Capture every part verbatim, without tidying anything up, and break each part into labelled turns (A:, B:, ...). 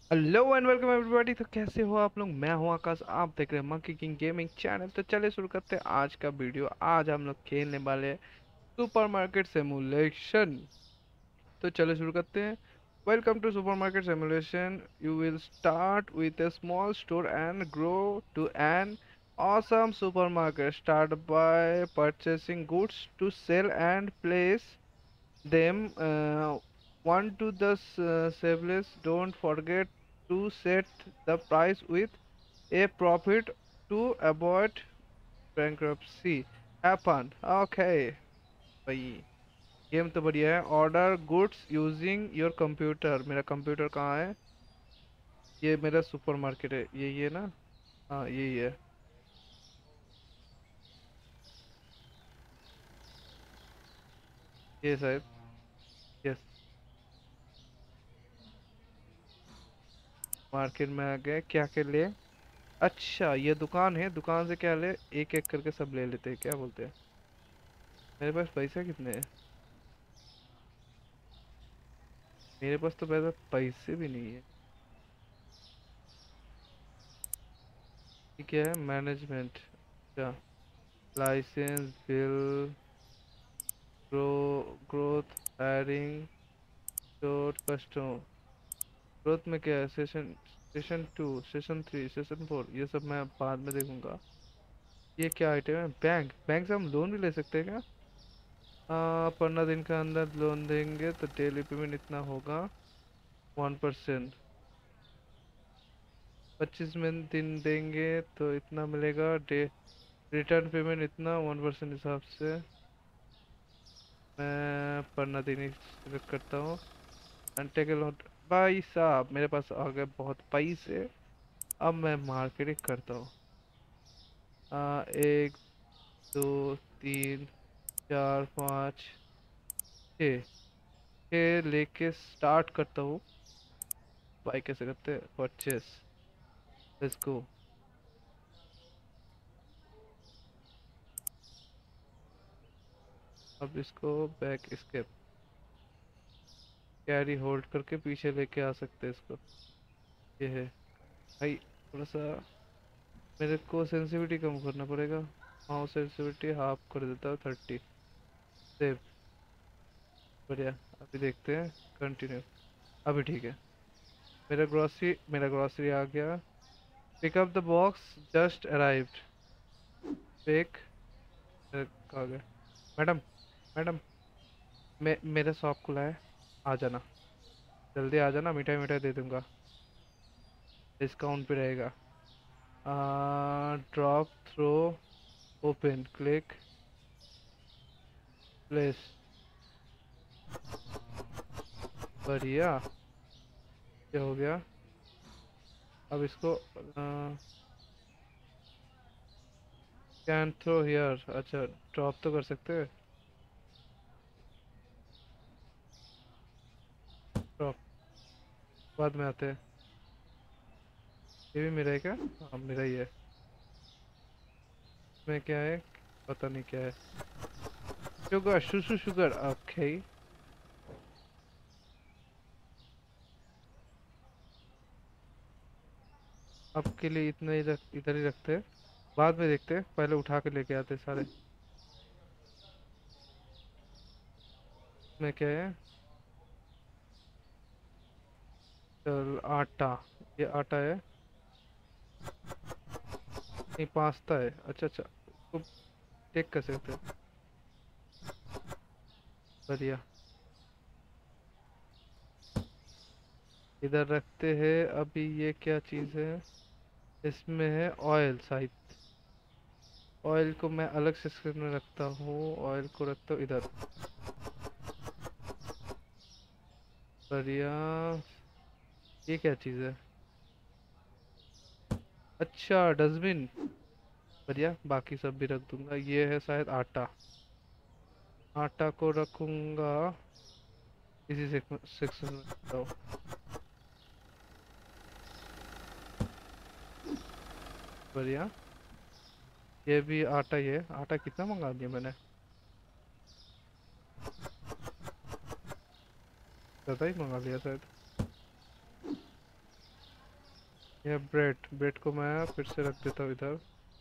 A: Hello and welcome everybody. तो कैसे हो आप लोग? मैं हूं आकाश, आप देख रहे हैं मंकी किंग गेमिंग चैनल। तो चलिए शुरू करते हैं आज का वीडियो। आज हम लोग खेलने वाले सुपरमार्केट सिमुलेशन। तो चलिए शुरू करते हैं। Welcome to supermarket simulation. You will start with a small store and grow to an awesome supermarket. Start by purchasing goods to sell and place them uh, one to the uh, shelves. Don't forget to set the price with a profit to avoid bankruptcy. Have fun. Okay भाई, game तो बढ़िया है। Order goods using your computer. मेरा computer कहाँ है? ये मेरा supermarket है, यही है ना? हाँ यही है। ये शायद। यस। मार्केट में आ गए, क्या क्या ले? अच्छा ये दुकान है, दुकान से क्या ले? एक एक करके सब ले लेते हैं, क्या बोलते हैं? मेरे पास पैसा कितने हैं? मेरे पास तो पैसा पैसे भी नहीं है। ठीक है, मैनेजमेंट। अच्छा, licence bill, grow growth, hiring, short custom. Growth में क्या है? Session session two, session three, session four, ये सब मैं बाद में देखूंगा। ये क्या आइटम है? बैंक। बैंक से हम लोन भी ले सकते हैं क्या? हाँ, पंद्रह दिन के अंदर लोन देंगे तो डेली पेमेंट इतना होगा, वन परसेंट। पच्चीस में दिन देंगे तो इतना मिलेगा डे। रिटर्न पेमेंट इतना, वन परसेंट हिसाब से। मैं पंद्रह दिन ही सिलेक्ट करता हूँ। घंटे के लोन। भाई साहब मेरे पास आ गए बहुत पैसे। अब मैं मार्केटिंग करता हूँ। आ, एक, दो, तीन, चार, पाँच, छः। छः लेके स्टार्ट करता हूँ। भाई कैसे करते हैं? परचेस। Let's go. अब इसको बैक स्केप, कैरी होल्ड करके पीछे लेके आ सकते हैं इसको। ये है भाई। थोड़ा सा मेरे को सेंसिटिविटी कम करना पड़ेगा। हाँ, सेंसिटिविटी हाफ कर देता हूँ, थर्टी। सेव। बढ़िया। अभी देखते हैं। कंटिन्यू। अभी ठीक है। मेरा ग्रोसरी मेरा ग्रोसरी आ गया। Pickup the box just arrived. Pick. आ गया। मैडम, मैडम, मैं मेरा शॉप खुला है, आ जाना। जल्दी आ जाना, मिठाई मिठाई दे दूंगा, डिस्काउंट पे रहेगा। Drop throw, open, click, place. बढ़िया। क्या हो गया? अब इसको कैन थ्रो हियर। अच्छा, ड्रॉप तो कर सकते हैं। ड्रॉप बाद में आते हैं। ये भी मेरा है क्या? हाँ मेरा ही है। इसमें क्या है? पता नहीं क्या है। शुगर, शुशु शुगर, ओके। अब के लिए इतना ही रख, इधर ही रखते हैं। बाद में देखते हैं, पहले उठा के लेके आते हैं सारे। इसमें क्या है? चल आटा। ये आटा है? नहीं, पास्ता है। अच्छा अच्छा, इसको टेक कर सकते हैं। बढ़िया। इधर रखते हैं। अभी ये क्या चीज़ है? इसमें है ऑयल शायद। ऑयल को मैं अलग सेक्शन में रखता हूँ। ऑयल को रखता हूँ इधर। बढ़िया। ये क्या चीज़ है? अच्छा, डस्टबिन। बढ़िया, बाकी सब भी रख दूंगा। ये है शायद आटा। आटा को रखूंगा इसी सेक्शन में रखता हूँ। बढ़िया। ये भी आटा ही है। आटा कितना मंगा दिया मैंने? ज़्यादा ही मंगा लिया शायद। ये ब्रेड ब्रेड को मैं फिर से रख देता हूँ इधर।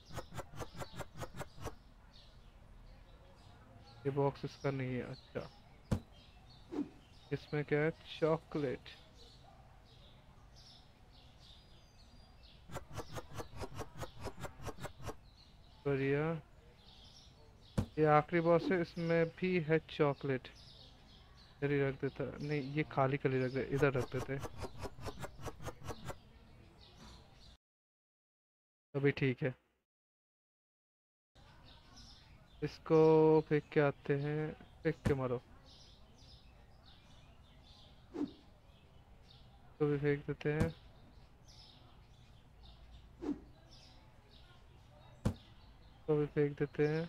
A: ये बॉक्स इसका नहीं है। अच्छा, इसमें क्या है? चॉकलेट। बढ़िया। ये आखिरी बॉक्स है, इसमें भी है चॉकलेट। इधर ही रख देता, नहीं ये खाली खाली रख दे, इधर रख देते। अभी ठीक है। इसको फेंक के आते हैं, फेंक के मारो। इसको भी फेंक देते हैं। इसको भी फेंक देते हैं।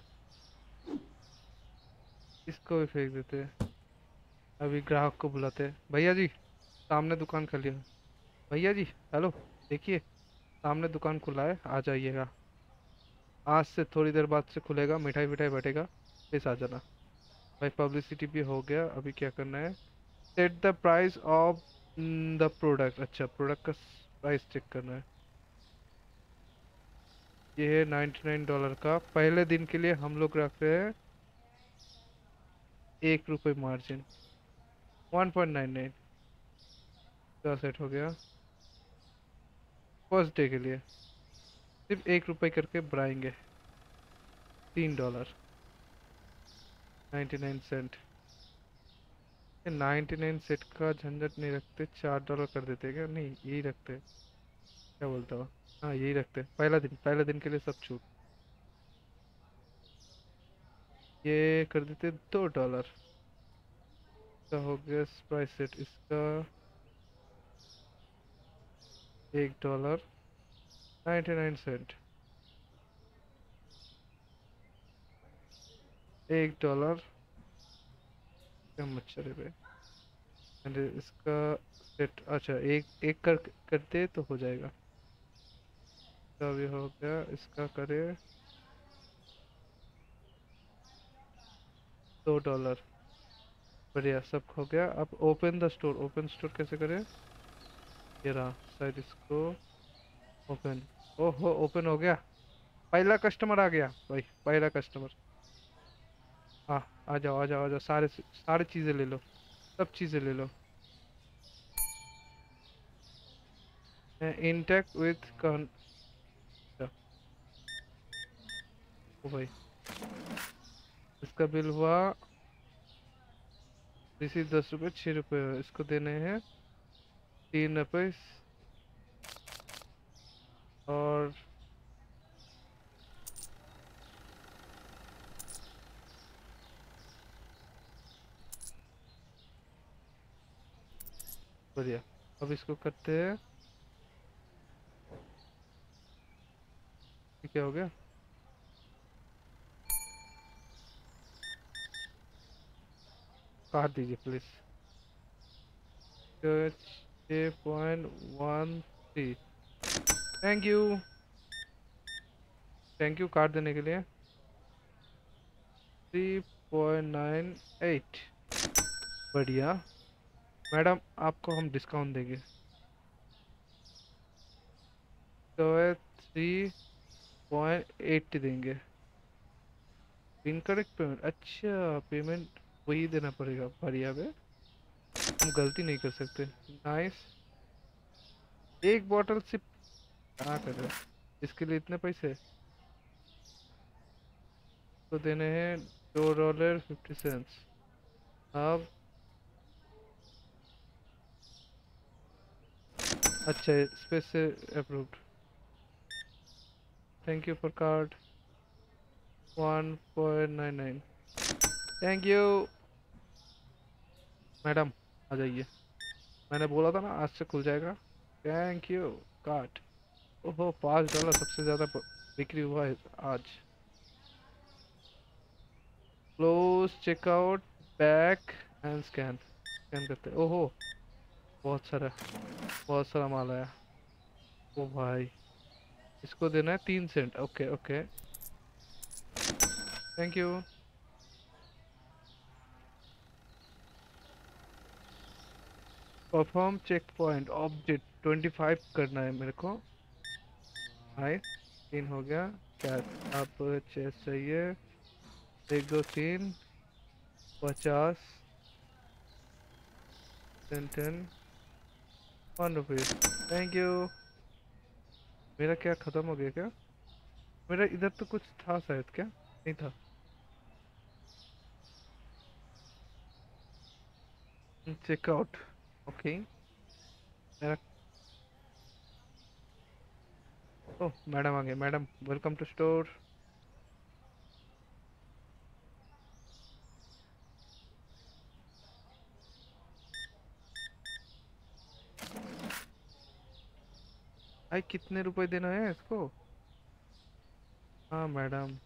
A: इसको भी फेंक देते हैं। अभी ग्राहक को बुलाते हैं। भैया जी, सामने दुकान खुली है। भैया जी, हेलो, देखिए सामने दुकान खुला है, आ जाइएगा। आज से थोड़ी देर बाद से खुलेगा, मिठाई विठाई बटेगा, प्लीज आ जाना। भाई पब्लिसिटी भी हो गया। अभी क्या करना है? Set the price of the product. अच्छा, प्रोडक्ट का प्राइस चेक करना है। ये है नाइन्टी नाइन डॉलर का। पहले दिन के लिए हम लोग रख रहे हैं एक रुपये margin. One point nine nine. का सेट हो गया। फर्स्ट डे के लिए सिर्फ एक रुपये करके बढ़ाएंगे। तीन डॉलर, नाइन्टी नाइन सेंट। ये नाइन्टी नाइन सेट का झंझट नहीं रखते, चार डॉलर कर देते क्या? नहीं, यही रखते। क्या बोलता हूँ? हाँ यही रखते। पहला दिन, पहले दिन के लिए सब छूट। ये कर देते दो डॉलर। इसका हो गया प्राइस सेट। इसका एक डॉलर नाइन्टी नाइन सेंट। एक डॉलर। क्या मच्छर है बे। एंड इसका सेट, अच्छा एक एक कर करते तो हो जाएगा। इसका भी हो गया। इसका करे दो डॉलर। बढ़िया, सब हो गया। अब open the store. Open store कैसे करें? ये रहा शायद, इसको ओपन। ओहो, ओपन हो गया। पहला कस्टमर आ गया भाई, पहला कस्टमर। हाँ, आ जाओ आ जाओ आ जाओ, सारे सारी चीज़ें ले लो, सब चीज़ें ले लो। इंटेक विथ कौन? ओ भाई, इसका बिल हुआ। रिसीव दस रुपये, छः रुपये इसको देने हैं। तीन रुपये। और बढ़िया। अब इसको करते हैं। ये क्या हो गया? काट दीजिए प्लीज। छः point one three. Thank you. Thank you card देने के लिए। Three point nine eight. बढ़िया। मैडम, आपको हम डिस्काउंट देंगे। तो थ्री पॉइंट एट देंगे। Incorrect payment? अच्छा, पेमेंट वही देना पड़ेगा। बढ़िया बे, हम गलती नहीं कर सकते। नाइस। एक बॉटल सिर्फ कहाँ कर रहे हैं? इसके लिए इतने पैसे तो देने हैं। दो डॉलर फिफ्टी सेंट्स। अब अच्छा, स्पेस से approved. Thank you for card. One point nine nine. Thank you. Madam, आ जाइए। मैंने बोला था ना आज से खुल जाएगा। Thank you. कार्ड। ओहो, पाँच डॉलर सबसे ज़्यादा ब- बिक्री हुआ है आज। Close checkout, back and scan. Scan करते। ओहो, बहुत सारा, बहुत सारा माल आया। ओ भाई, इसको देना है तीन cent. Okay okay, thank you. Perform check point object twenty five करना है मेरे को। हाई तीन हो गया। क्या आप चेस चाहिए? एक दो तीन, पचास, ten ten, one rupees. Thank you. मेरा क्या खत्म हो गया क्या? मेरा इधर तो कुछ था शायद, क्या नहीं था? चेकआउट। ओके। मेरा ओह मैडम आ गए। Madam welcome to store. भाई कितने रुपए देना है इसको? हाँ मैडम।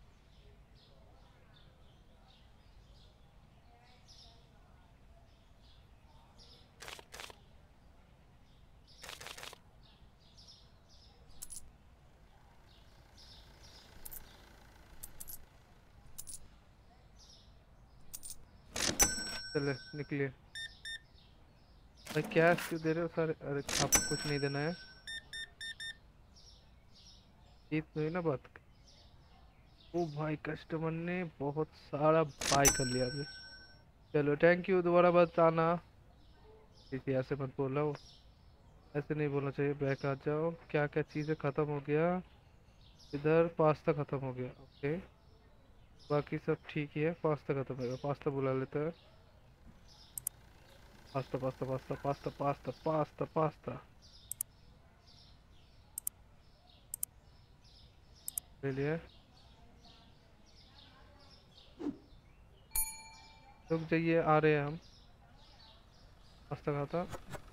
A: चले निकलिए। भाई कैश क्यों दे रहे हो सर? अरे आपको कुछ नहीं देना है। ठीक हुई ना बात? ओ भाई कस्टमर ने बहुत सारा बाय कर लिया अभी। चलो थैंक यू, दोबारा बताना। किसी ऐसे मत बोलो, ऐसे नहीं बोलना चाहिए। बैक आ जाओ। क्या क्या चीज़ें ख़त्म हो गया? इधर पास्ता ख़त्म हो गया। ओके, बाकी सब ठीक ही है। पास्ता ख़त्म हो गया, पास्ता बुला लेते हैं। Pasta pasta pasta pasta pasta pasta pasta ले लिया। रुक जाइए, आ रहे हैं हम। पास्ता खाता।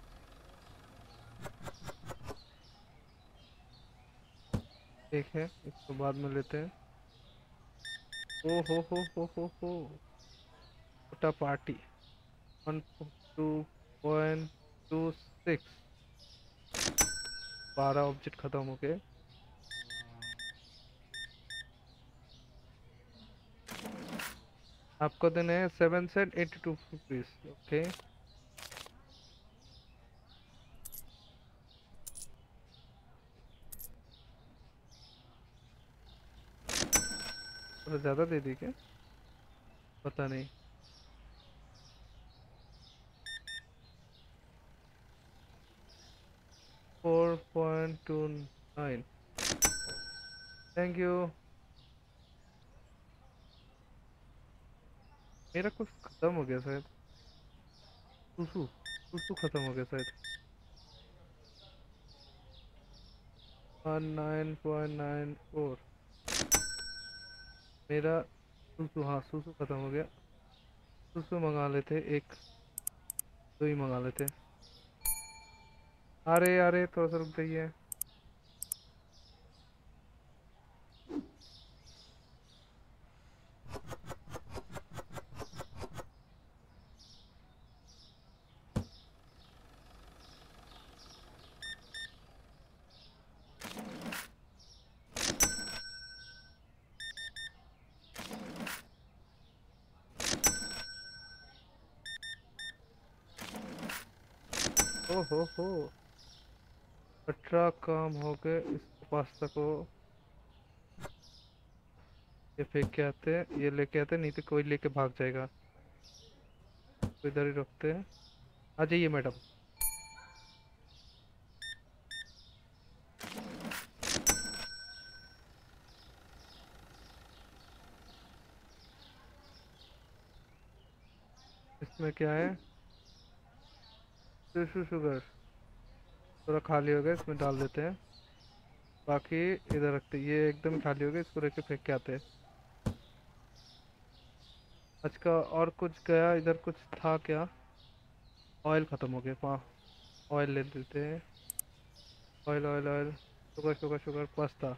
A: ठीक है, इसको बाद में लेते हैं। ओ हो हो हो हो हो छोटा party. One two point two six. बारह ऑब्जेक्ट खत्म हो गए। आपको देने हैं seven cent eighty two rupees. Okay. थोड़ा ज़्यादा दे दी क्या? पता नहीं। Four point two nine. Thank you. मेरा कुछ खत्म हो गया शायद। सुसु सुसु खत्म हो गया शायद। One nine point nine four. मेरा सुसु, हाँ सुसु खत्म हो गया। सुसु मंगा लेते एक, दो ही मंगा लेते। अरे अरे थोड़ा सा रुक जाइए। ओ हो हो अठारह काम हो गए। इस पास्ता को ये फेंक के आते हैं, ये लेके आते हैं, नहीं तो कोई लेके भाग जाएगा। तो इधर ही रखते हैं। आ जाइए मैडम। इसमें क्या है? सुसु शुगर थोड़ा खाली हो गया, इसमें डाल देते हैं। बाकी इधर रखते हैं। ये एकदम ही खाली हो गया, इसको लेके फेंक के आते हैं। आज का और कुछ गया इधर? कुछ था क्या? ऑयल खत्म हो गया। वहाँ ऑयल ले लेते हैं। Oil oil oil, sugar sugar sugar, pasta.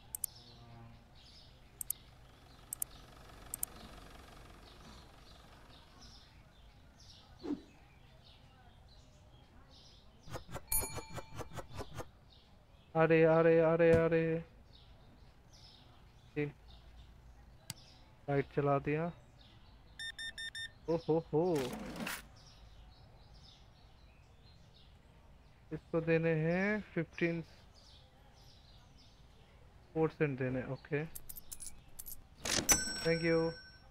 A: अरे अरे अरे अरे, लाइट चला दिया। ओ हो हो इसको देने हैं फिफ्टीन। फोर सेंट देने, ओके थैंक यू।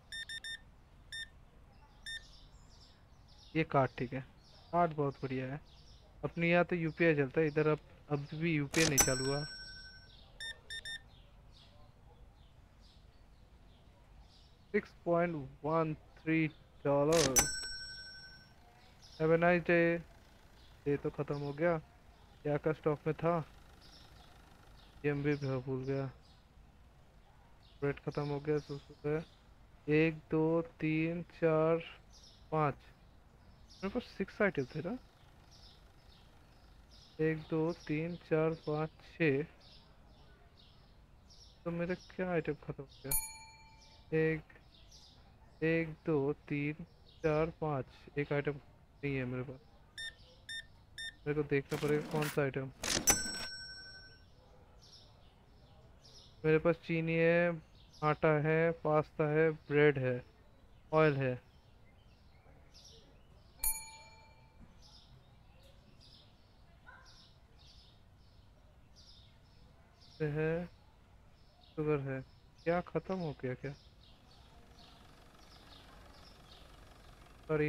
A: ये कार्ड ठीक है, कार्ड बहुत बढ़िया है। अपने यहाँ तो यूपीआई चलता है, इधर अब अब भी यूपीआई नहीं चालू हुआ। Six point one three dollar. Have a nice day. ये तो खत्म हो गया, क्या का स्टॉक में था ये मैं भी भूल गया। ब्रेड खत्म हो गया, तो सुबह एक दो तीन चार पाँच, मेरे पास सिक्स आइटम थे ना। एक दो तीन चार पाँच छः, तो मेरा क्या आइटम खत्म हो गया। एक एक दो तीन चार पाँच, एक आइटम नहीं है मेरे पास। मेरे को देखना पड़ेगा कौन सा आइटम। मेरे पास चीनी है, आटा है, पास्ता है, ब्रेड है, ऑयल है। ये है, शुगर है। क्या खत्म हो गया क्या? सॉरी।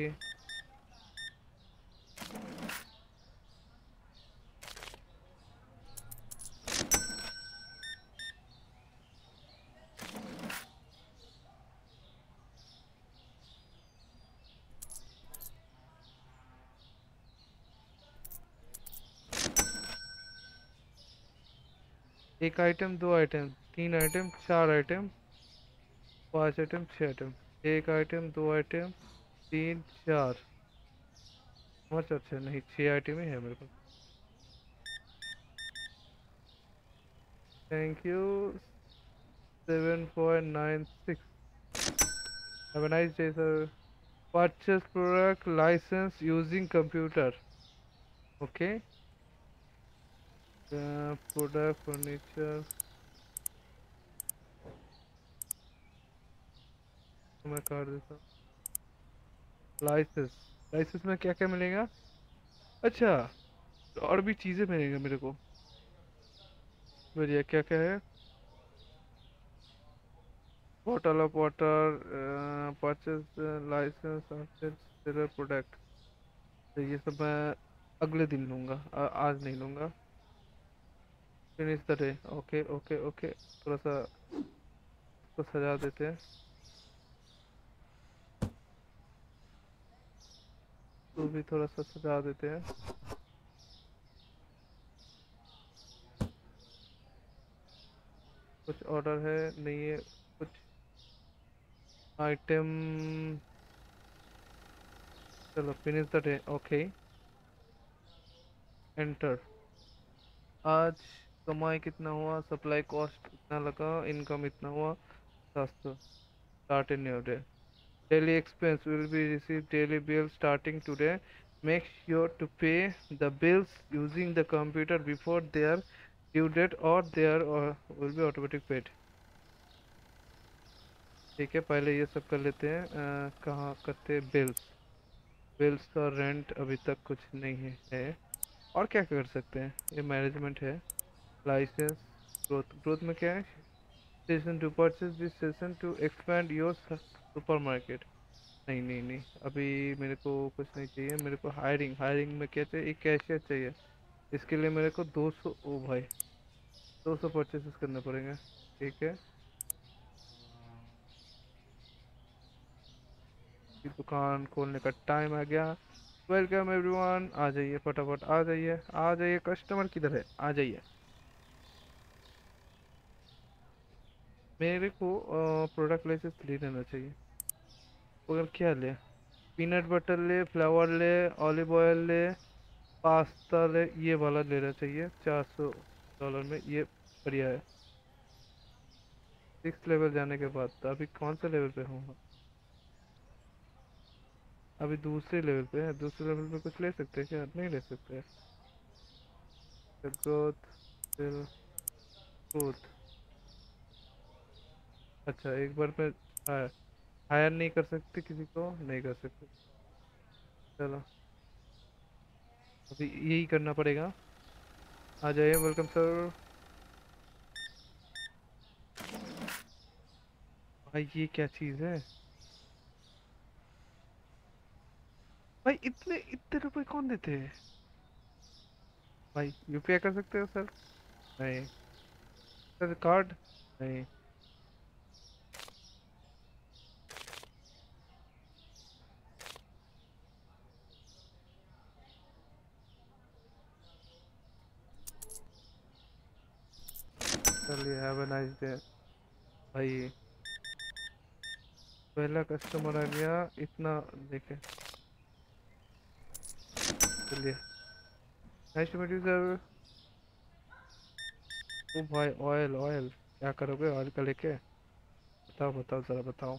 A: एक आइटम, दो आइटम, तीन आइटम, चार आइटम, पांच आइटम, छह आइटम। एक आइटम, दो आइटम, तीन, चार, पाँच, अच्छा नहीं छह आइटम ही है मेरे पास। Thank you. Seven point nine six. Have a nice day sir. Purchase product licence using computer, okay. Product furniture मैं कर देता हूँ। लाइसेंस, लाइसेंस में क्या क्या मिलेगा? अच्छा, और भी चीज़ें मिलेंगी मेरे को। बढ़िया, क्या क्या है? Bottle of water, purchase licence, seller product. तो ये सब मैं अगले दिन लूँगा, आ- आज नहीं लूँगा। Finish the day, okay okay okay. थोड़ा सा इसको सजा देते हैं, तो भी थोड़ा सा सजा देते हैं। कुछ ऑर्डर है नहीं है, कुछ आइटम। चलो finish the day, okay enter. आज कमाई कितना हुआ, सप्लाई कॉस्ट इतना लगा, इनकम इतना हुआ, सस्ता। Start in new day. Daily expense will be received daily bill starting today. Make sure to pay the bills using the computer before their due date or their uh, will be automatic paid. ठीक है, पहले ये सब कर लेते हैं। अ, कहाँ करते हैं? बिल्स। बिल्स और रेंट अभी तक कुछ नहीं है, है। और क्या कर सकते हैं? ये मैनेजमेंट है, लाइसेंस, ग्रोथ। ग्रोथ में क्या है? Session to purchase this session to expend your supermarket. नहीं नहीं नहीं, अभी मेरे को कुछ नहीं चाहिए। मेरे को हायरिंग, हायरिंग में क्या चाहिए? एक कैशियर चाहिए। इसके लिए मेरे को दो सौ, ओ भाई, दो सौ परचेसेस करने पड़ेंगे। ठीक है, ये दुकान खोलने का टाइम आ गया। वेलकम एवरीवन, आ जाइए फटाफट, आ जाइए आ जाइए। कस्टमर किधर है? आ जाइए। मेरे को प्रोडक्ट लाइसेंस ले लेना चाहिए। मगर क्या ले? पीनट बटर ले, फ्लावर ले, ऑलिव ऑयल ले, पास्ता ले, ये वाला लेना चाहिए चार सौ डॉलर में, ये बढ़िया है। सिक्स लेवल जाने के बाद तो अभी कौन सा लेवल पे हूँ? अभी दूसरे लेवल पे है। दूसरे लेवल पे कुछ ले सकते हैं क्या? नहीं ले सकते। ग्रोथ, फिर ग्रोथ। अच्छा, एक बार में हायर नहीं कर सकते, किसी को नहीं कर सकते। चलो, अभी यही करना पड़ेगा। आ जाइए, वेलकम सर। भाई ये क्या चीज है? भाई इतने इतने रुपए कौन देते हैं? भाई यूपीआई कर सकते हो सर? नहीं। Sir card? नहीं। चलिए हैव अ नाइस डे। भाई पहला कस्टमर आ गया। इतना देखे। चलिए। Nice to meet you sir. ओ भाई ऑयल ऑयल क्या करोगे ऑयल का लेके? बताओ बताओ जरा बताओ।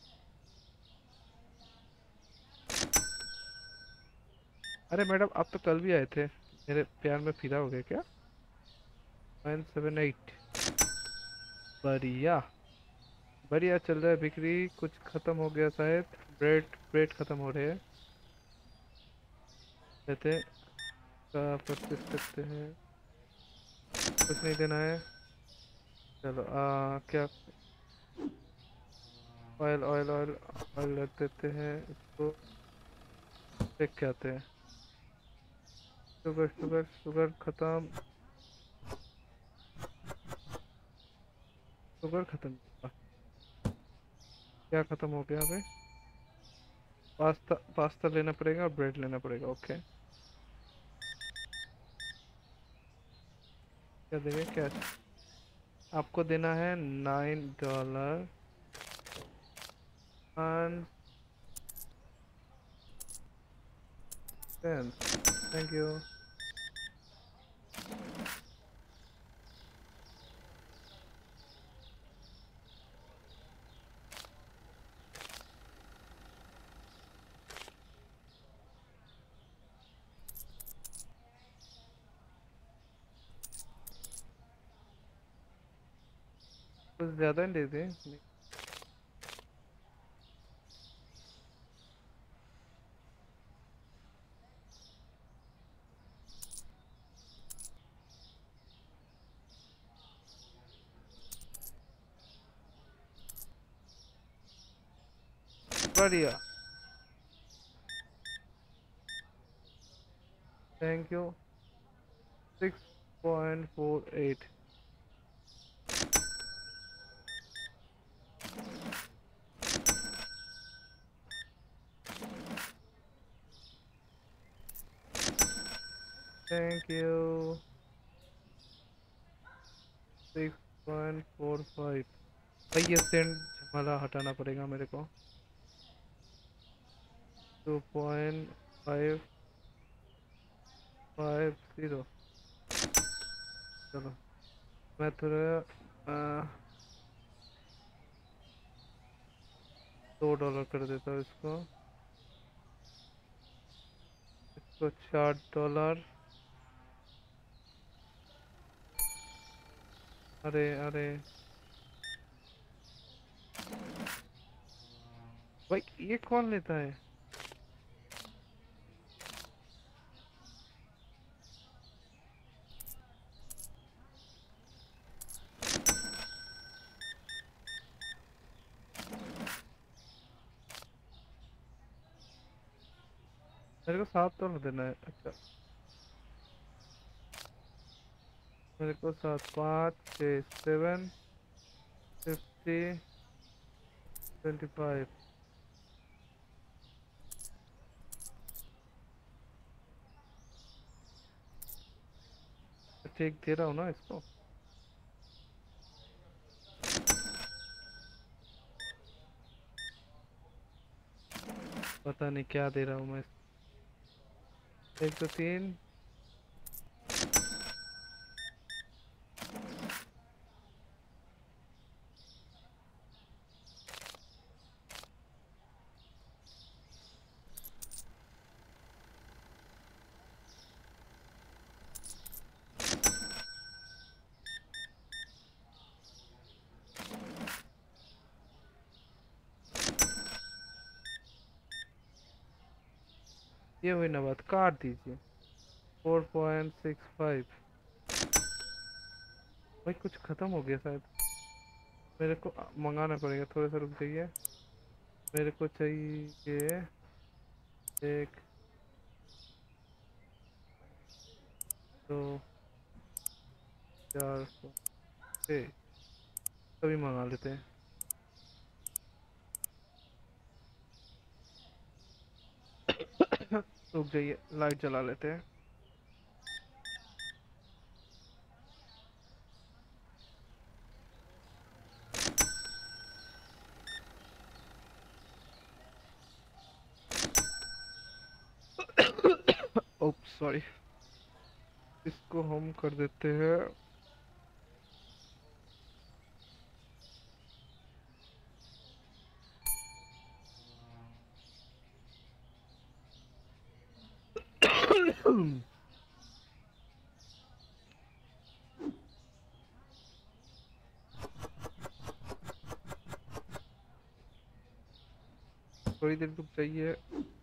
A: अरे मैडम आप तो कल भी आए थे। मेरे प्यार में फिदा हो गए क्या? Nine seven eight. बढ़िया। बढ़िया चल रहा है बिक्री। कुछ खत्म हो गया शायद। ब्रेड ब्रेड खत्म हो रहे हैं। कहते का परचेस करते हैं। कुछ नहीं देना है। चलो आ क्या? ऑयल ऑयल ऑयल ऑयल रख देते हैं इसको। देख के आते हैं। शुगर शुगर शुगर खत्म। शुगर खत्म। क्या खत्म हो गया अबे? पास्ता पास्ता लेना पड़ेगा और ब्रेड लेना पड़ेगा। ओके। क्या देंगे कैश? आपको देना है नाइन डॉलर। Thank you. कुछ ज्यादा नहीं दे दें? बढ़िया। Thank you. Six point four eight. Thank you. Six point four five. भाई ये सेंड झमेला हटाना पड़ेगा मेरे को। Two point five five zero. चलो मैं थोड़ा आ, दो डॉलर कर देता हूँ इसको। इसको चार डॉलर। अरे अरे। भाई ये कौन लेता है? मेरे को सात डॉलर देना है अच्छा। मेरे को सात पाँच छः सेवन फिफ्टी ट्वेंटी फाइव। ठीक दे रहा हूँ ना इसको? पता नहीं क्या दे रहा हूँ मैं। एक दो तीन। ये हुई ना बात काट दीजिए। Four point six five. भाई कुछ खत्म हो गया शायद। मेरे को मंगाना पड़ेगा, थोड़ा सा रुक जाइए। मेरे को चाहिए एक, दो, चार, छः, सभी मंगा लेते हैं। रुक जाइए, लाइट जला लेते हैं। ओप सॉरी, इसको हम कर देते हैं। थोड़ी देर रुक जाइए।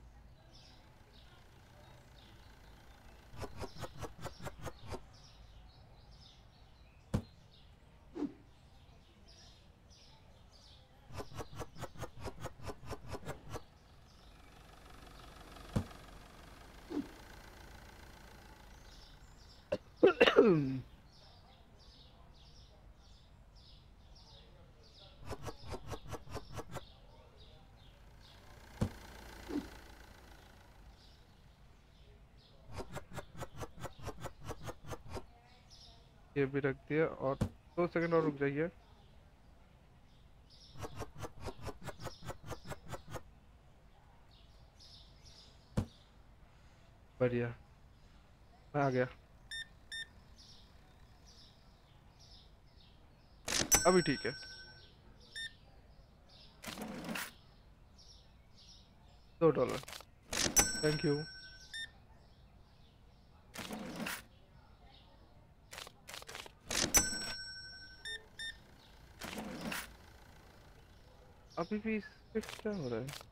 A: ये भी रख दिया, और दो सेकंड और रुक जाइए। बढ़िया, मैं आ गया। अभी ठीक है। दो डॉलर, थैंक यू। अभी भी इससे क्या हो रहा है?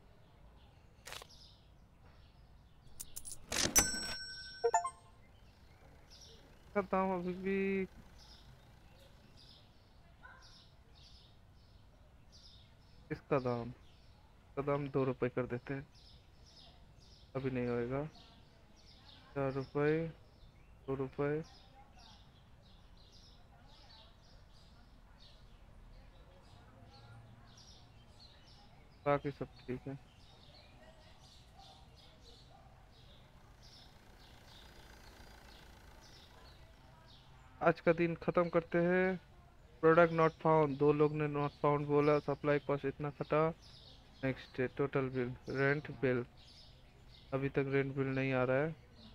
A: इसका दाम अभी भी, इसका दाम इसका दाम दो रुपए कर देते हैं। अभी नहीं होएगा। चार रुपए, दो रुपए। बाकी सब ठीक है। आज का दिन खत्म करते हैं। प्रोडक्ट नॉट फाउंड, दो लोग ने नॉट फाउंड बोला। सप्लाई कॉस्ट इतना कटा। Next day total bill, rent bill, अभी तक रेंट बिल नहीं आ रहा है।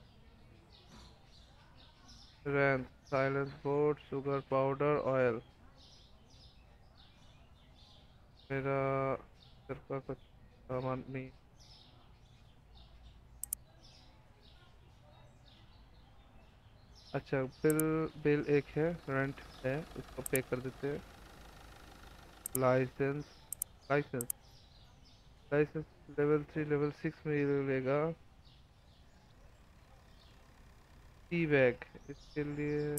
A: Ramp, silence board, sugar powder, oil. मेरा घर का कुछ सामान नहीं। अच्छा, बिल बिल एक है, रेंट है, उसको पे कर देते हैं। Licence licence licence level three level six में ये लेगा। टी बैग, इसके लिए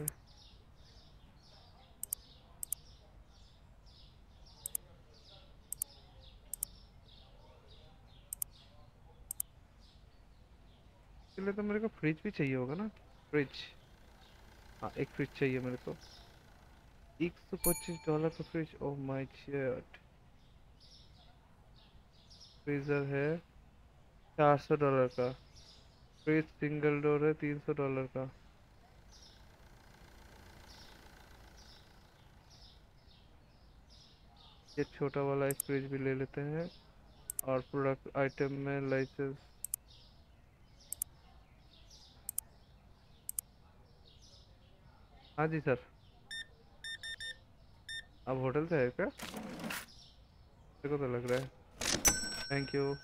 A: इसके लिए तो मेरे को फ्रिज भी चाहिए होगा ना। फ्रिज, हाँ एक फ्रिज चाहिए मेरे को। एक सौ पच्चीस डॉलर का fridge, oh my God. Freezer है चार सौ डॉलर का। फ्रिज सिंगल डोर है तीन सौ डॉलर का। ये छोटा वाला एक फ्रिज भी ले लेते हैं। और प्रोडक्ट आइटम में लाइसेंस। हाँ जी सर। आप होटल से है क्या? मेरे को तो लग रहा है। Thank you.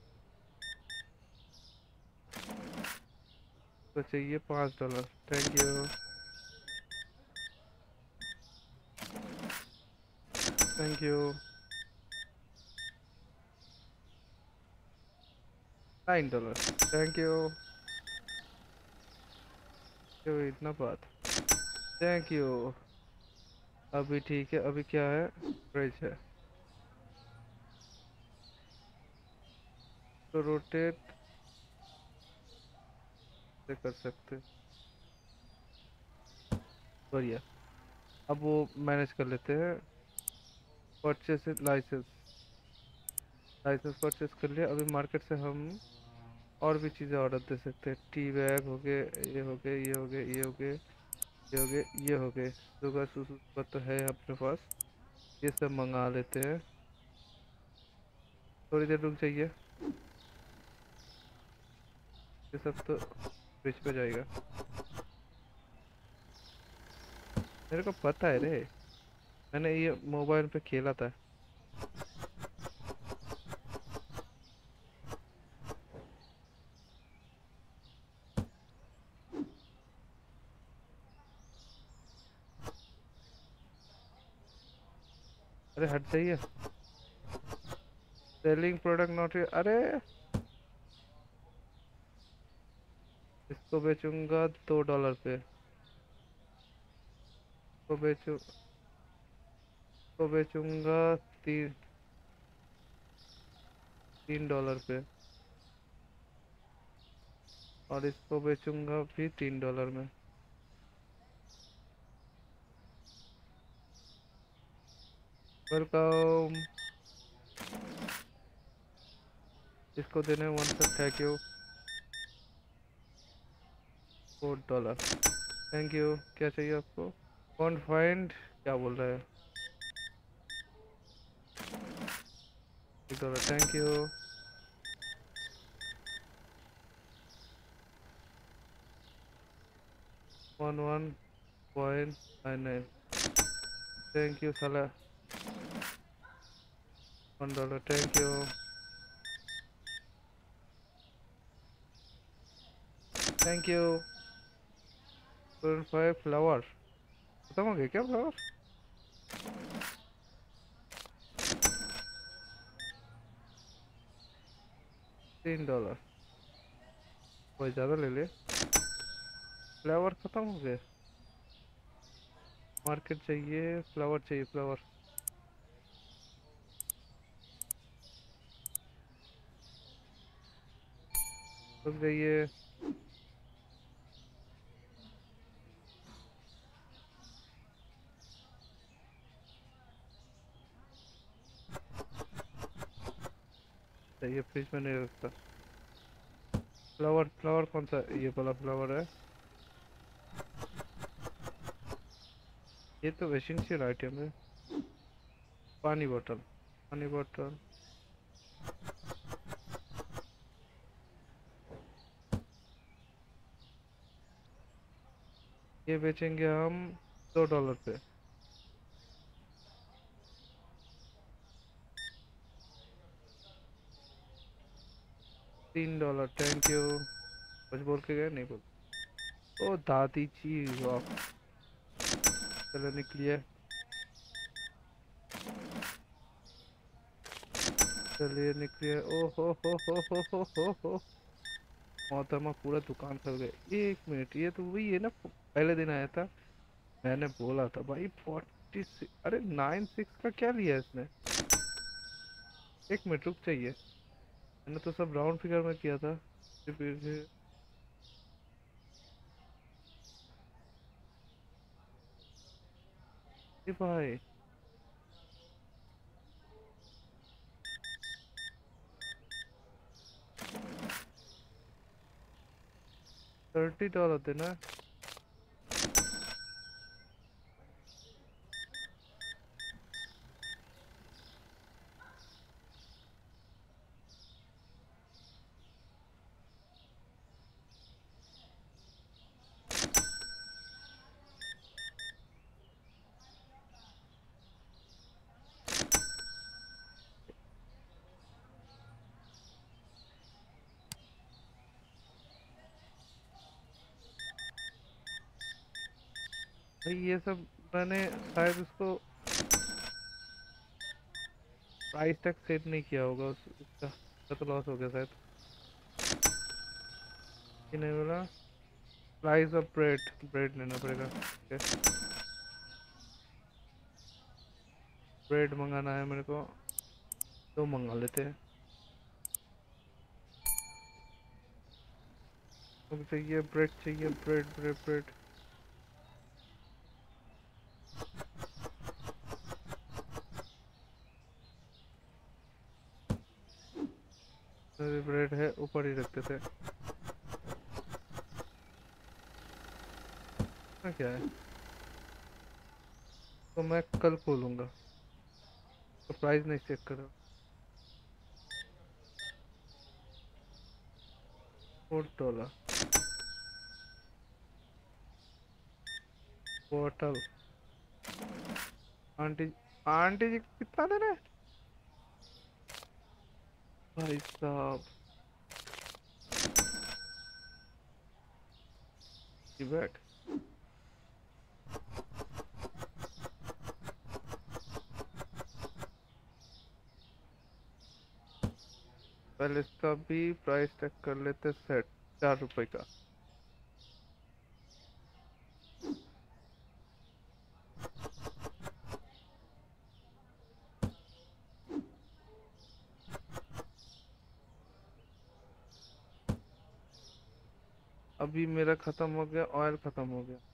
A: तो चाहिए पाँच dollar. Thank you. Thank you. Nine dollar. Thank you. क्यों इतना बात? Thank you. अभी ठीक है। अभी क्या है? फ्रिज है तो रोटेट से कर सकते। बढ़िया। अब वो मैनेज कर लेते हैं। परचेस लाइसेंस, लाइसेंस परचेस कर लिया। अभी मार्केट से हम और भी चीज़ें ऑर्डर दे सकते हैं। टी बैग हो गए, ये हो गए, ये हो गए, ये हो गए, ये हो गए, ये हो गए। शुगर शुगर तो है अपने पास, ये सब मंगा लेते हैं। थोड़ी देर रुक जाइए, ये सब तो फ्रिज पे जाएगा। मेरे को पता है रे, मैंने ये मोबाइल पे खेला था। अरे हट जाइए। सेलिंग प्रोडक्ट नॉट, अरे इसको बेचूंगा दो डॉलर पे। इसको बेचू इसको बेचूंगा तीन तीन डॉलर पे। और इसको बेचूंगा भी तीन डॉलर में। वेलकम। इसको देने वन से thank you. Four dollar. Thank you. क्या चाहिए आपको? कौन फाइंड क्या बोल रहा है? एक dollar, thank you. One one point nine nine, thank you साला। One dollar, thank you. Thank you. Five flour खत्म हो गया क्या फ्लावर? तीन डॉलर, बहुत ज़्यादा ले ले। फ्लावर खत्म हो गया। मार्केट चाहिए, फ्लावर चाहिए, फ्लावर। रुक जाइए। चाहिए, फ्रिज में नहीं रखता। फ्लावर, फ्लावर कौन सा? ये वाला फ्लावर है। ये तो एसेंशियल आइटम है। पानी बोतल, पानी बोतल। ये बेचेंगे हम दो डॉलर पे। तीन डॉलर, थैंक यू। कुछ बोल के गए? नहीं बोल। ओ दादी जी, वाह। चलो निकलिए। चलिए निकलिए। ओ हो हो हो हो हो हो हो। मोहतरमा पूरा दुकान खरीद गए। एक मिनट, ये तो वही है ना, पहले दिन आया था। मैंने बोला था भाई फोर्टी सिक्स, अरे नाइन सिक्स का क्या लिया इसने? एक मिनट रुक जाइए। मैंने तो सब राउंड फिगर में किया था। फिर से ये भाई, थर्टी डॉलर देना। भाई ये सब मैंने शायद उसको प्राइस तक सेट नहीं किया होगा, उस, उसका, उसका तो लॉस हो गया शायद। ये नहीं बोला। प्राइस ऑफ ब्रेड, ब्रेड लेना पड़ेगा, ठीक है। ब्रेड मंगाना है मेरे को, तो मंगा लेते हैं। अब चाहिए ब्रेड, चाहिए ब्रेड ब्रेड ब्रेड। ब्रेड है, ऊपर ही रखते थे। ना क्या है, तो मैं कल खोलूंगा, तो प्राइस नहीं चेक करो। Four dollar. बोतल। आंटी, आंटी जी कितना दे रहे हैं भाई साहब? बैग। पहले इसका भी प्राइस चेक कर लेते, सेट चार रुपए का। अभी मेरा खत्म हो गया, ऑयल खत्म हो गया।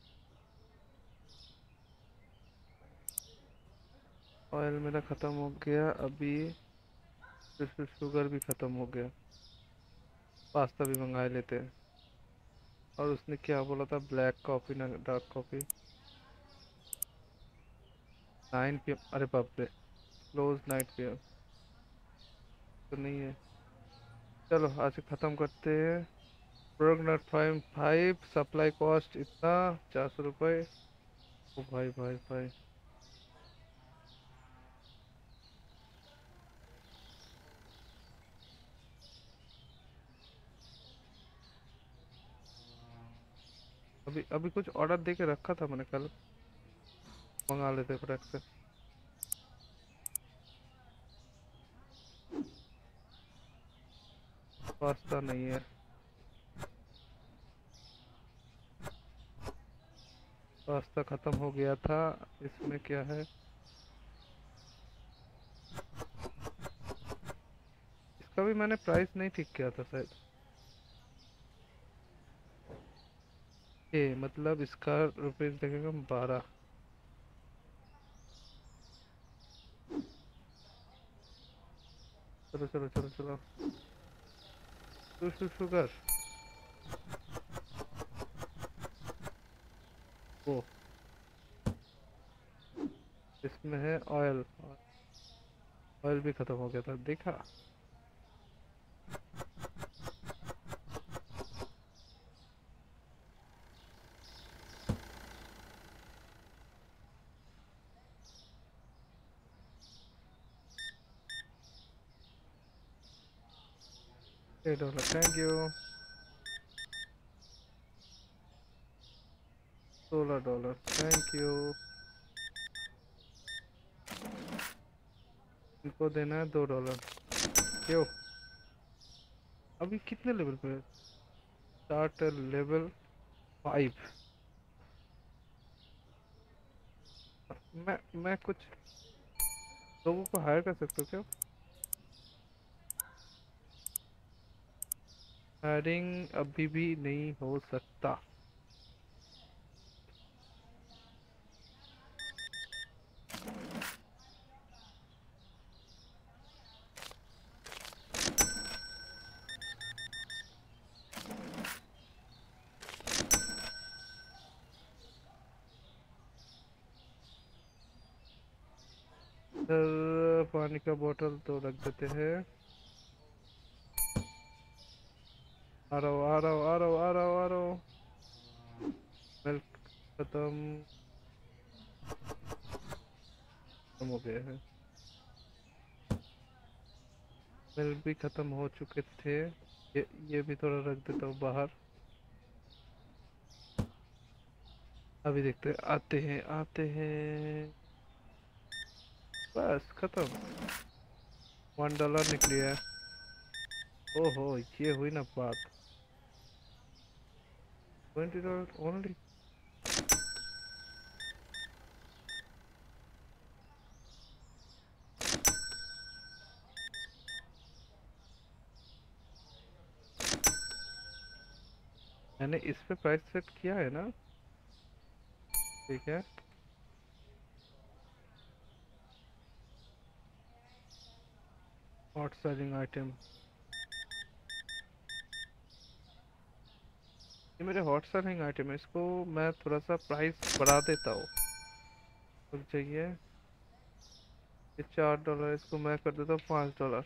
A: ऑयल मेरा खत्म हो गया अभी। शुगर भी खत्म हो गया। पास्ता भी मंगा लेते हैं। और उसने क्या बोला था, ब्लैक कॉफी ना dark coffee? Nine P M, अरे बाप रे, क्लोज नाइन पी एम। तो नहीं है। चलो आज से खत्म करते हैं। Product not five five, supply cost इतना, चार सौ रुपये। ओ भाई भाई भाई। अभी अभी कुछ ऑर्डर दे के रखा था मैंने कल, मंगा लेते फटाक से। पास्ता नहीं है। पास्ता खत्म हो गया था। इसमें क्या है, इसका भी मैंने प्राइस नहीं ठीक किया था शायद। ये मतलब इसका रुपीज देखेगा बारह। चलो चलो चलो चलो। शुगर। वो इसमें है ऑयल। ऑयल भी खत्म हो गया था, देखा। A dollar, thank you. सोलह डॉलर, थैंक यू। इनको देना है दो डॉलर। क्यों? अभी कितने लेवल पे है? Starter level five. मैं मैं कुछ लोगों को हायर कर सकता हूँ क्या? हायरिंग अभी भी नहीं हो सकता। सर पानी का बोतल तो रख देते हैं। आ रहा हूँ आ रहा हूँ आ रहा हूँ आ रहा हूँ आ रहा हूँ। मिल्क खत्म। खत्म हो गया है। मिल्क भी खत्म हो चुके थे। ये ये भी थोड़ा रख देता हूँ बाहर। अभी देखते हैं, आते हैं आते हैं। बस खत्म। वन डॉलर निकली है। ओहो, ये हुई ना बात। Twenty dollar only. मैंने इस पे प्राइस सेट किया है ना। ठीक है। हॉट सेलिंग आइटम, ये मेरे हॉट सेलिंग आइटम है, इसको मैं थोड़ा सा प्राइस बढ़ा देता हूँ। रुक जाइए, ये चार डॉलर, इसको मैं कर देता हूँ पाँच डॉलर।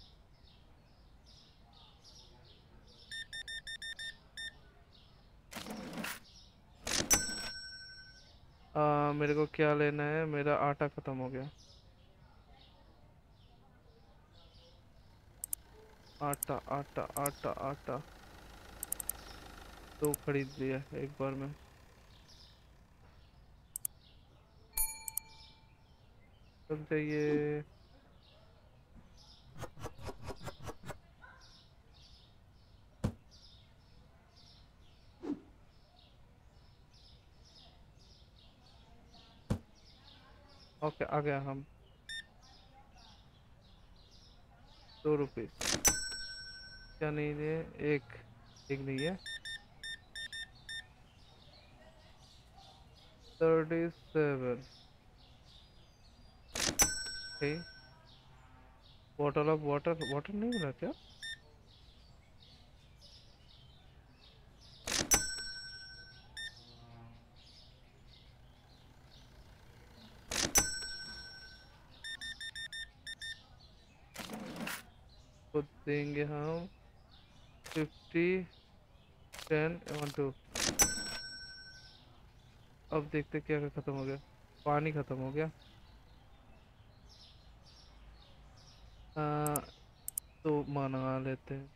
A: आ, मेरे को क्या लेना है, मेरा आटा खत्म हो गया। आटा आटा आटा आटा तो खरीद लिया एक बार में। रुक जाइए, ओके आ गया हम। दो रुपीस, क्या नहीं है, एक एक नहीं है, thirty seven. Bottle of water, water नहीं मिला क्या? तो देंगे हम फिफ्टी टेन वन टू। अब देखते क्या क्या खत्म हो गया। पानी खत्म हो गया। आ, तो मंगा लेते हैं।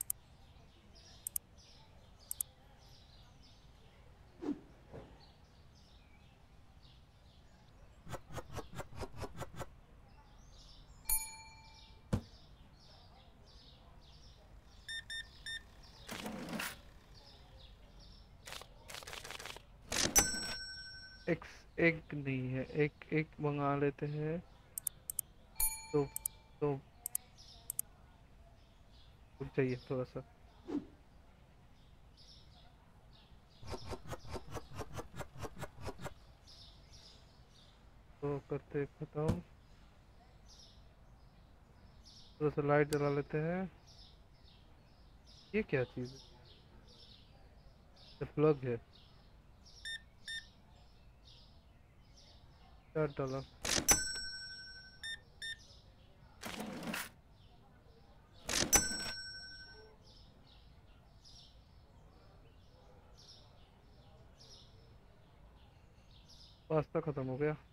A: एक एक नहीं है, एक एक मंगा लेते हैं। तो तो रुक जाइए थोड़ा सा। तो करते खत्म। थोड़ा सा लाइट जला लेते हैं। ये क्या चीज़ है? ये प्लग है। चार डॉलर। पास्ता खत्म हो गया।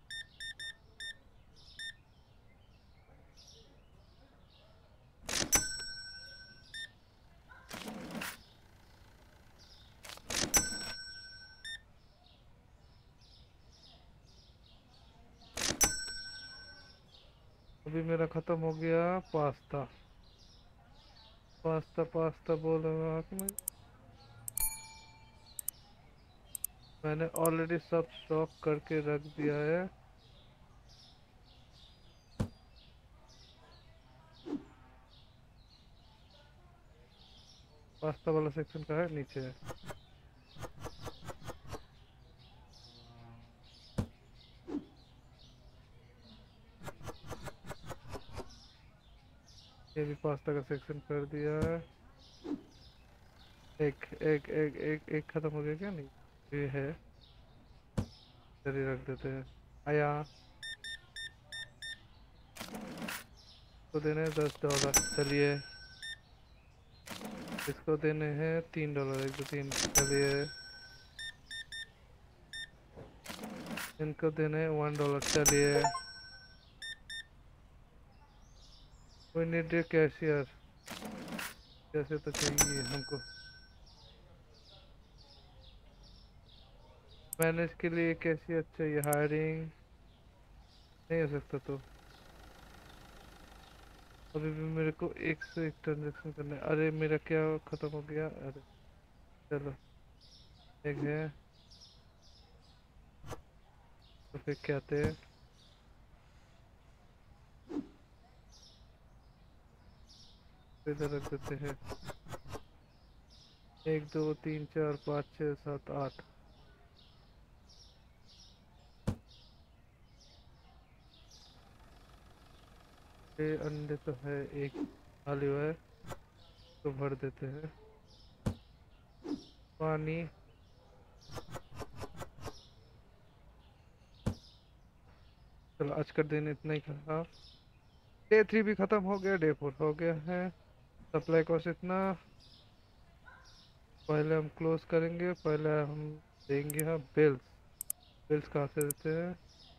A: अभी मेरा खत्म हो गया पास्ता। पास्ता पास्ता बोल रहा हूँ कि मैं मैंने ऑलरेडी सब स्टॉक करके रख दिया है। पास्ता वाला सेक्शन का है, नीचे है। ये भी पास्ता का सेक्शन कर दिया है। एक एक एक एक एक खत्म हो गया क्या? नहीं, ये है। इधर ही रख देते हैं। आया, इसको देने हैं दस डॉलर, चलिए। इसको देने हैं तीन डॉलर, एक दो तीन, चलिए। इनको देने हैं वन डॉलर, चलिए। वी नीड ए कैशियर, कैसे तो चाहिए हमको। मैनेज के लिए कैशियर चाहिए, हायरिंग नहीं हो सकता तो। अभी भी मेरे को एक से एक ट्रांजेक्शन करना है। अरे मेरा क्या खत्म हो गया, अरे चलो। एक है, तो फिर क्या आते हैं, इधर रख देते हैं। एक दो तीन चार पाँच छः सात आठ। ये अंडे तो है, एक खाली हुआ है तो भर देते हैं। पानी। चलो आज का दिन इतना ही था। डे थ्री भी खत्म हो गया, डे फोर हो गया है। सप्लाई कॉस्ट इतना। पहले हम क्लोज करेंगे, पहले हम देंगे हाँ बिल्स। बिल्स कहाँ से देते हैं?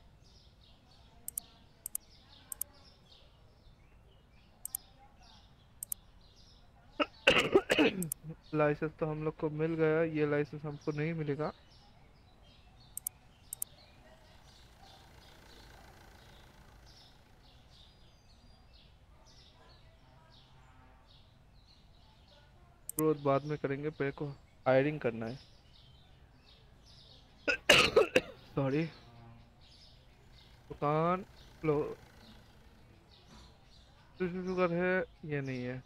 A: लाइसेंस तो हम लोग को मिल गया, ये लाइसेंस हमको नहीं मिलेगा। ग्रोथ बाद में करेंगे, पहले को हायरिंग करना है। सॉरी। दुकान लो। शुगर है, ये नहीं है।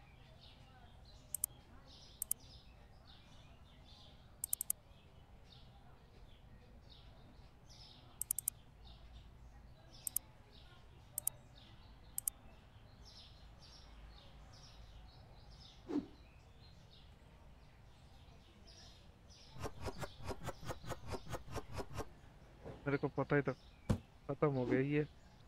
A: मेरे को पता ही था, खत्म हो गया ये।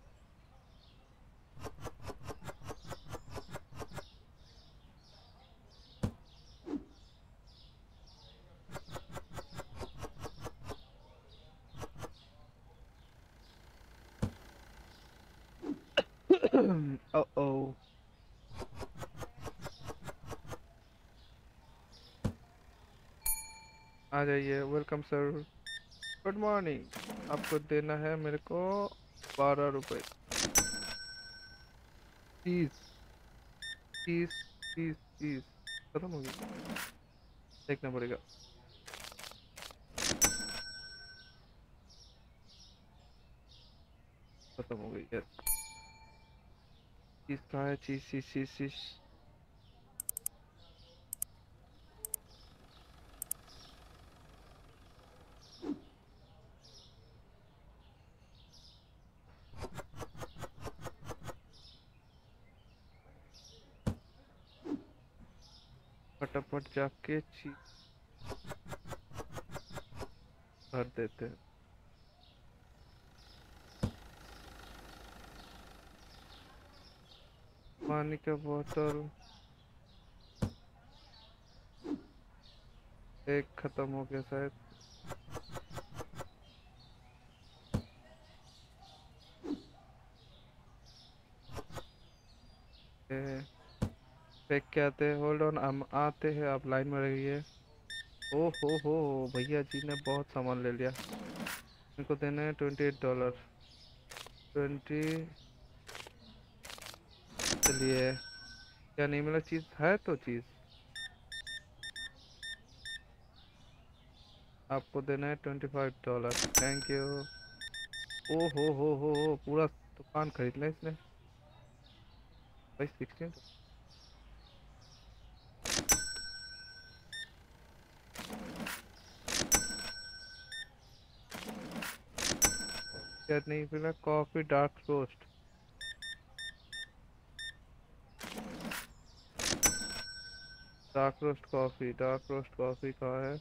A: ओ ओ। आ जाइए, वेलकम सर। Good morning. आपको देना है मेरे को बारह रुपए। तीस। तीस। तीस तीस। खत्म हो गया, देखना पड़ेगा। खत्म हो गई यार। चीज कहाँ है? चीज चीज चीज चीज। फटाफट जाके चीज भर देते हैं। पानी का बोतल एक खत्म हो गया शायद। फेंक के आते हैं, होल्ड ऑन, हम आते हैं, आप लाइन में रहिए। ओ हो हो भैया जी ने बहुत सामान ले लिया। इनको देना है ट्वेंटी एट डॉलर। ट्वेंटी। चलिए। क्या नहीं मिला? चीज है तो चीज आपको देना है twenty five dollar. Thank you. ओ हो हो हो हो पूरा दुकान खरीद लिया इसने भाई। सिक्सटीन। क्या नहीं मिला? Coffee dark roast. Dark roast coffee, dark roast coffee कहाँ है?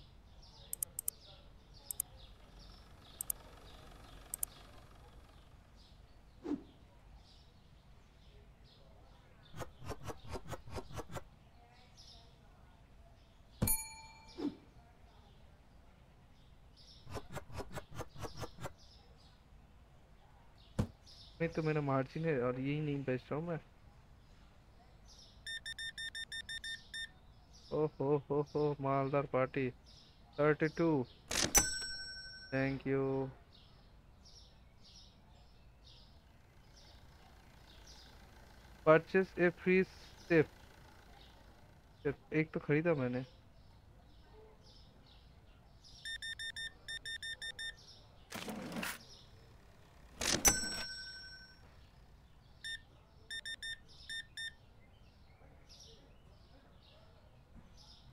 A: नहीं तो मेरा मार्जिन है और यही नहीं बेच रहा हूँ मैं। ओ हो हो हो मालदार party. Thirty two. Thank you. Purchase a free sip. एक तो खरीदा मैंने।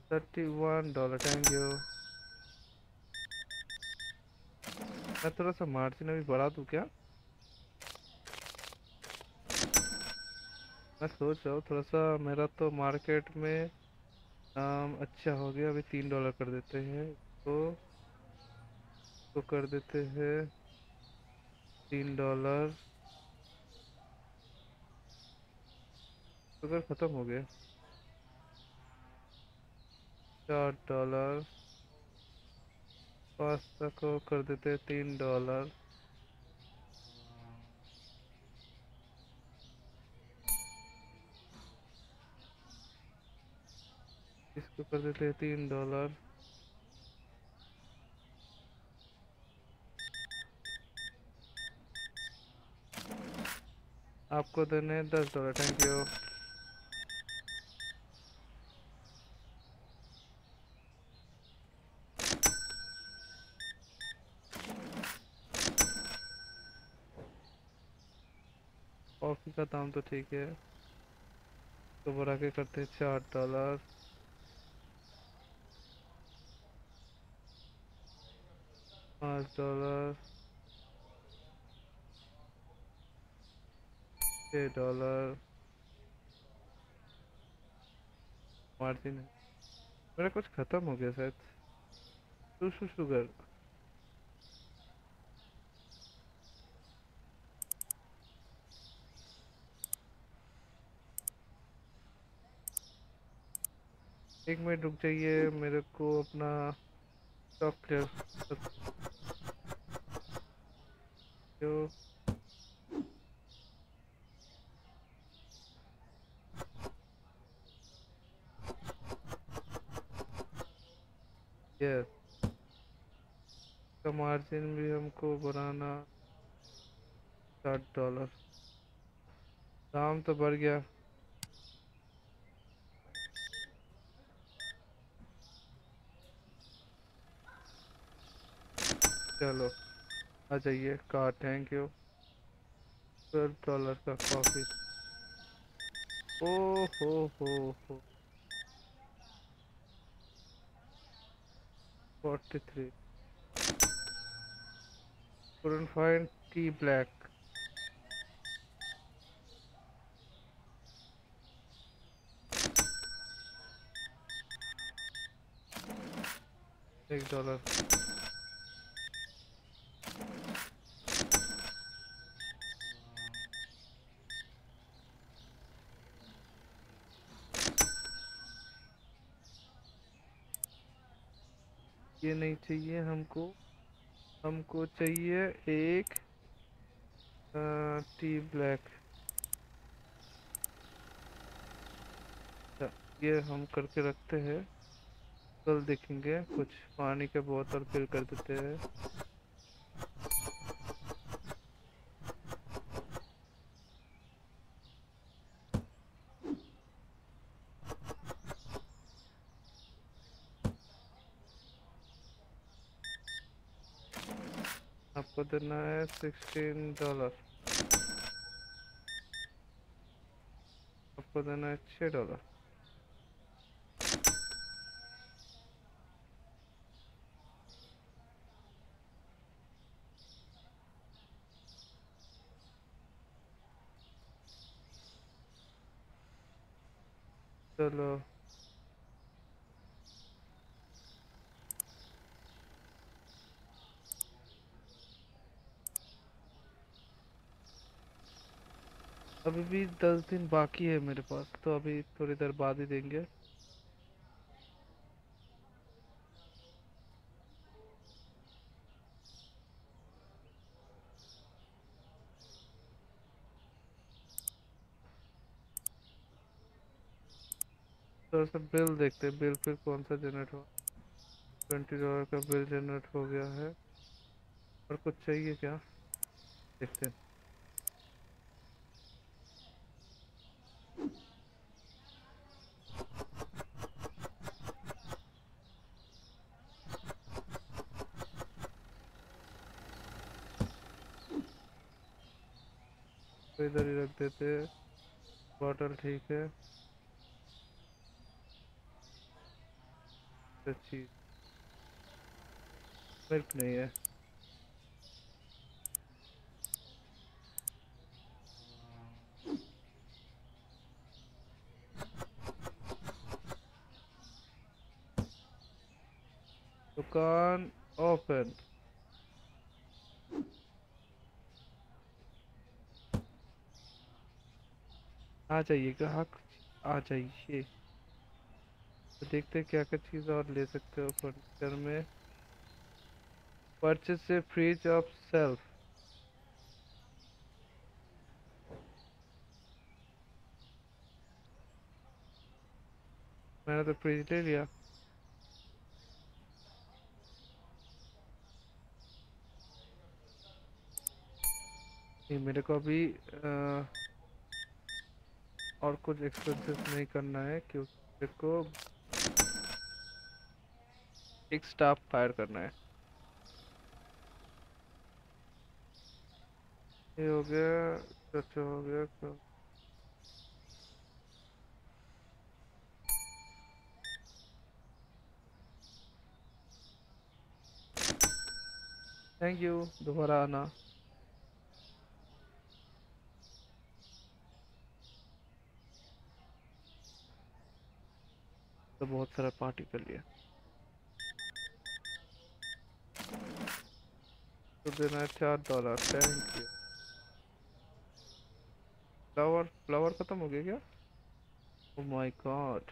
A: Thirty one dollar, thank you. मैं थोड़ा सा मार्जिन अभी बढ़ा दूँ क्या? मैं सोच रहा हूँ थोड़ा सा, मेरा तो मार्केट में नाम अच्छा हो गया। अभी तीन डॉलर कर देते हैं तो तो कर देते हैं तीन डॉलर। शुगर खत्म हो गया। चार डॉलर। पास्ता को कर देते हैं तीन डॉलर। इसको कर देते हैं तीन डॉलर। आपको देने दस डॉलर, थैंक यू। कॉफी का दाम तो ठीक है, तो बढ़ा के करते हैं चार डॉलर। पाँच डॉलर। छः डॉलर। मार्जिन है। मेरा कुछ खत्म हो गया शायद। To sugar. एक मिनट रुक जाइए, मेरे को अपना स्टॉक क्लियर जो। यस, का मार्जिन भी हमको बनाना। साठ डॉलर। दाम तो बढ़ गया। चलो आ जाइए car, thank you. Twelve dollar का कॉफी। ओ हो हो हो। Forty three. couldn't find tea black. एक डॉलर। ये नहीं चाहिए हमको। हमको चाहिए एक टी ब्लैक। ये हम करके रखते हैं, कल देखेंगे। कुछ पानी के बोतल फिल कर देते हैं। आपको देना है सिक्सटीन डॉलर। आपको देना है छः डॉलर। चलो अभी भी दस दिन बाकी है मेरे पास, तो अभी थोड़ी देर बाद ही देंगे। थोड़ा सा बिल देखते हैं, बिल फिर कौन सा जनरेट हो। ट्वेंटी डॉलर का बिल जनरेट हो गया है। और कुछ चाहिए क्या, देखते हैं। तो इधर ही रख देते हैं। बॉटल ठीक है। चीज मिल्क नहीं है। दुकान ओपन। आ जाइए ग्राहक, आ जाइए। तो देखते हैं क्या क्या चीज़ और ले सकते हो फर्नीचर में। परचेज से फ्रिज ऑफ सेल्फ। मैंने तो फ्रिज ले लिया। नहीं, मेरे को अभी अ, और कुछ एक्सपेंसेस नहीं करना है क्योंकि मेरे को एक स्टाफ फायर करना है। ये हो गया, अच्छा हो गया तो। थैंक यू, दोबारा आना। तो बहुत सारा पार्टी कर लिया। तो देना है चार dollar. Thank you. Flour flour खत्म हो गया क्या? Oh my God.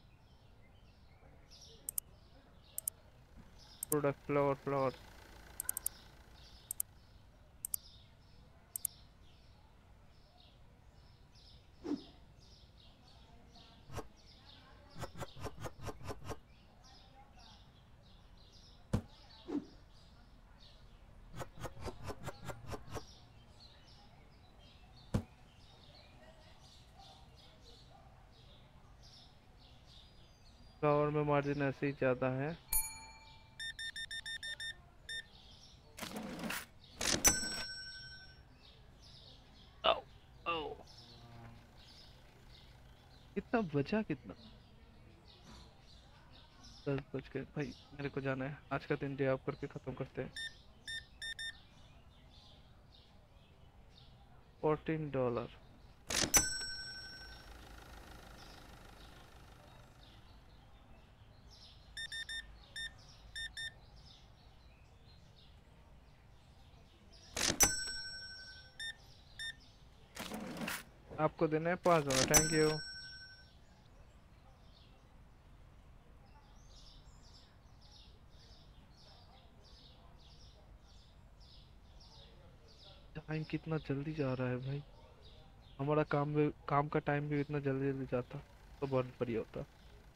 A: Product flour flour. Flour में मार्जिन ऐसे ही ज़्यादा है। आओ आओ। कितना बचा कितना? दस बज गए भाई, मेरे को जाना है। आज का दिन डे ऑफ करके ख़त्म करते हैं। Fourteen dollar. आपको देना है पाँच डॉलर। Thank you. टाइम कितना जल्दी जा रहा है भाई। हमारा काम भी, काम का टाइम भी इतना जल्दी जल्दी जाता तो बहुत बढ़िया होता।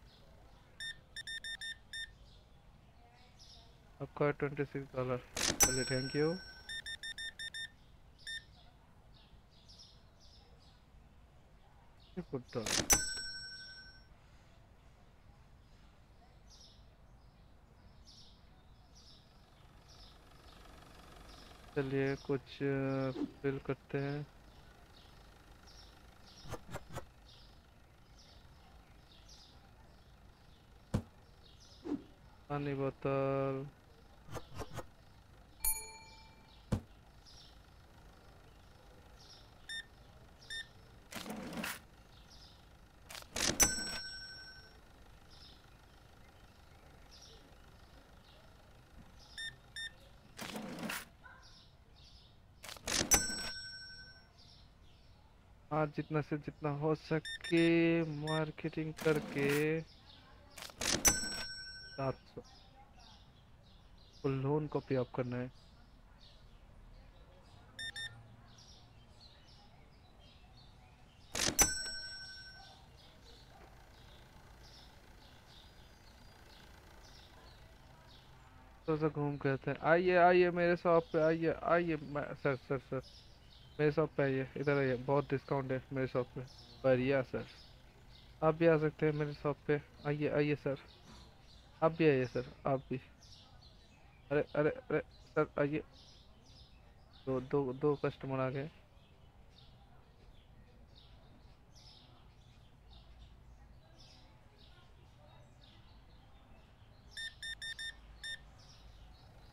A: आपका ट्वेंटी सिक्स डॉलर। चलिए थैंक यू। Good dollar. चलिए कुछ बिल करते हैं। पानी बोतल। आज जितना से जितना हो सके मार्केटिंग करके सात सौ। लोन को पे ऑफ करना है। तो से घूम के आते हैं। आइए आइए मेरे शॉप पे आइए आइए। मैं- सर सर सर मेरे शॉप पे आइए, इधर आइए, बहुत डिस्काउंट है मेरे शॉप पे। बढ़िया सर। आप भी आ सकते हैं मेरे शॉप पे। आइए आइए सर। आप भी आइए सर, आप भी। अरे अरे अरे सर आइए। दो दो दो कस्टमर आ गए।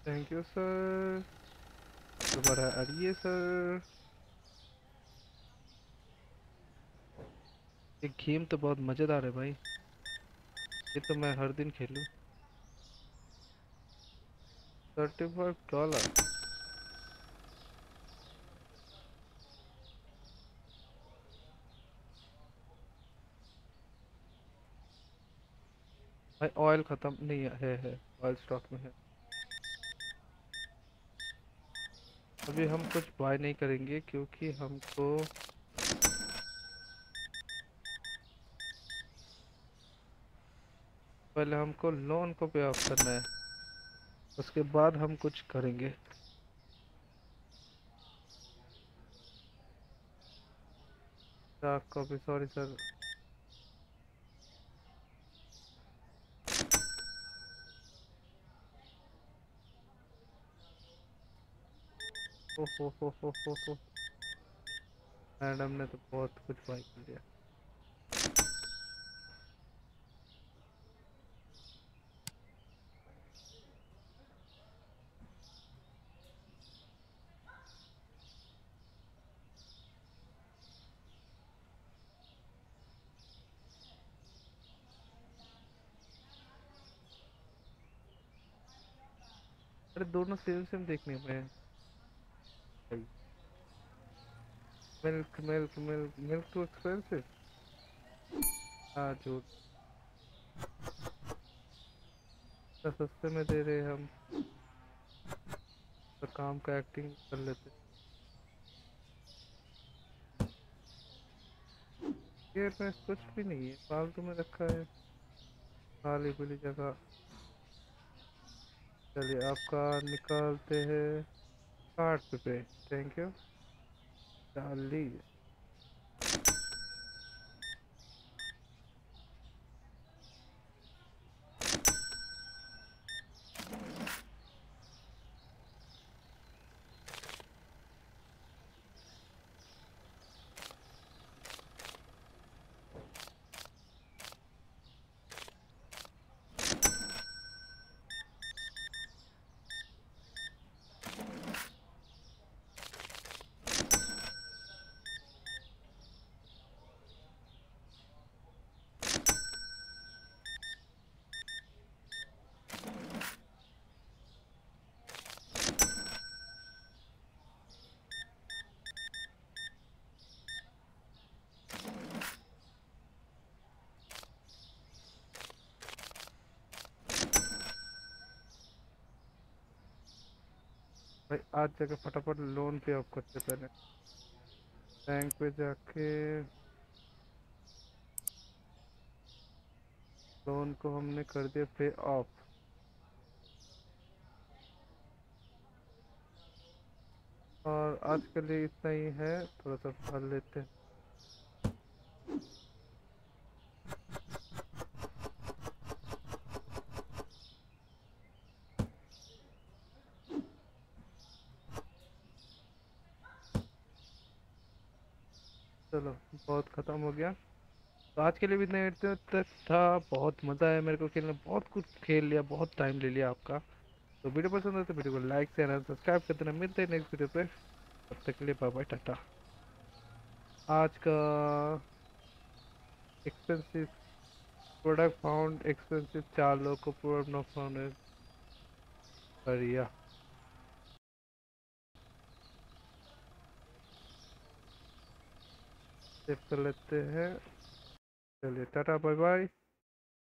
A: Thank you sir. दोबारा अड़िए सर। ये गेम तो बहुत मजेदार है भाई। ये तो मैं हर दिन खेलूं। Thirty five dollar. भाई ऑयल खत्म नहीं है है, है। ऑयल स्टॉक में है। अभी हम कुछ बाय नहीं करेंगे क्योंकि हमको पहले हमको लोन को पे ऑफ करना है। उसके बाद हम कुछ करेंगे। Copy sorry sir. ओ हो हो हो हो हो। मैडम ने तो बहुत कुछ बाय कर लिया। अरे दोनों सेम सेम देखने में। Milk milk milk milk too expensive. हाँ जो सस्ते में दे रहे हम तो काम का एक्टिंग कर लेते। ये में कुछ भी नहीं है, फालतू में रखा है खाली खुली जगह। चलिए आपका निकालते हैं। कार्ड पे। Thank you. चालीस। भाई आज जाके फटाफट लोन पे ऑफ करते पहले। बैंक पे जाके लोन को हमने कर दिया पे ऑफ। और आज के लिए इतना ही है। थोड़ा सा फल लेते हैं। चलो बहुत ख़त्म हो गया। तो आज के लिए भी इतना इतना तक था। बहुत मज़ा आया मेरे को खेलने, बहुत कुछ खेल लिया, बहुत टाइम ले लिया आपका। तो वीडियो पसंद है तो वीडियो को लाइक शेयर और सब्सक्राइब कर देना। मिलते हैं नेक्स्ट वीडियो पे। तब तक के लिए बाय बाय टाटा। आज का एक्सपेंसिव प्रोडक्ट फाउंड एक्सपेंसिव, चार लोग को प्रोडक्ट नॉट फाउंड। बढ़िया। सेव कर लेते हैं। चलिए टाटा बाय बाय।